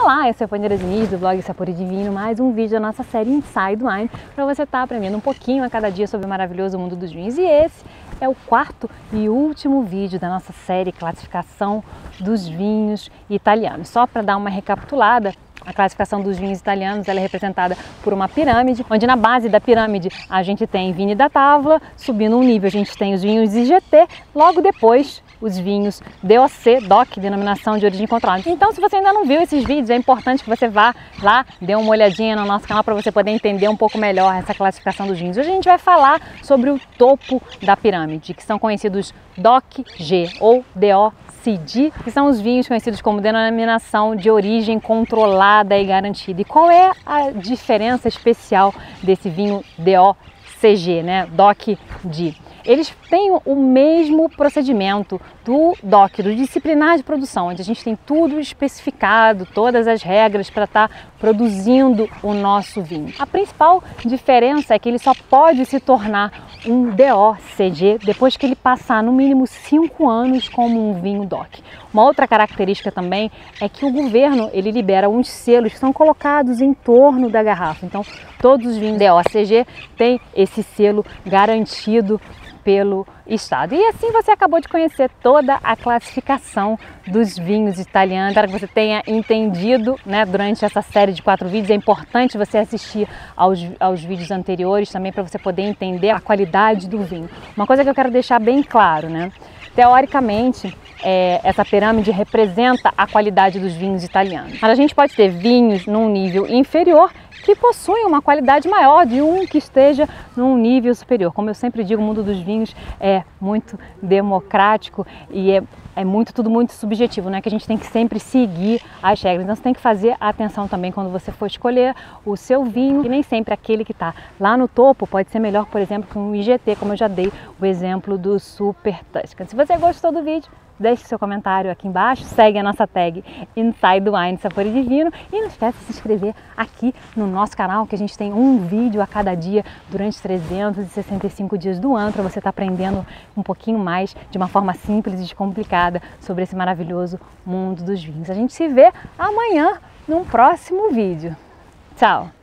Olá, eu sou a Pandeira Diniz do blog Sapor e Divino, mais um vídeo da nossa série Inside Wine para você estar aprendendo um pouquinho a cada dia sobre o maravilhoso mundo dos vinhos. E esse é o quarto e último vídeo da nossa série Classificação dos Vinhos Italianos. Só para dar uma recapitulada, a classificação dos vinhos italianos ela é representada por uma pirâmide, onde na base da pirâmide a gente tem Vini da Tavola, subindo um nível a gente tem os vinhos IGT, logo depois os vinhos DOC, denominação de origem controlada. Então, se você ainda não viu esses vídeos, é importante que você vá lá, dê uma olhadinha no nosso canal para você poder entender um pouco melhor essa classificação dos vinhos. Hoje a gente vai falar sobre o topo da pirâmide, que são conhecidos DOC-G ou DOCG, que são os vinhos conhecidos como denominação de origem controlada e garantida. E qual é a diferença especial desse vinho DOCG, né? DOC-G? Eles têm o mesmo procedimento do DOC, do disciplinar de produção, onde a gente tem tudo especificado, todas as regras para estar produzindo o nosso vinho. A principal diferença é que ele só pode se tornar um DOCG depois que ele passar no mínimo 5 anos como um vinho DOC. Uma outra característica também é que o governo ele libera uns selos que são colocados em torno da garrafa. Então, todos os vinhos DOCG têm esse selo garantido pelo Estado. E assim você acabou de conhecer toda a classificação dos vinhos italianos. Espero que você tenha entendido, né, durante essa série de 4 vídeos. É importante você assistir aos vídeos anteriores também para você poder entender a qualidade do vinho. Uma coisa que eu quero deixar bem claro, né? Teoricamente, essa pirâmide representa a qualidade dos vinhos italianos. Mas a gente pode ter vinhos num nível inferior que possuem uma qualidade maior de um que esteja num nível superior. Como eu sempre digo, o mundo dos vinhos é muito democrático e é tudo muito subjetivo, né? Que a gente tem que sempre seguir as regras. Então você tem que fazer atenção também quando você for escolher o seu vinho. E nem sempre aquele que está lá no topo pode ser melhor, por exemplo, que um IGT, como eu já dei o exemplo do Super Tuscan. Se você gostou do vídeo, deixe seu comentário aqui embaixo, segue a nossa tag Inside Wine Sapor e Divino e não esquece de se inscrever aqui no nosso canal, que a gente tem um vídeo a cada dia durante 365 dias do ano para você estar aprendendo um pouquinho mais de uma forma simples e descomplicada sobre esse maravilhoso mundo dos vinhos. A gente se vê amanhã num próximo vídeo. Tchau!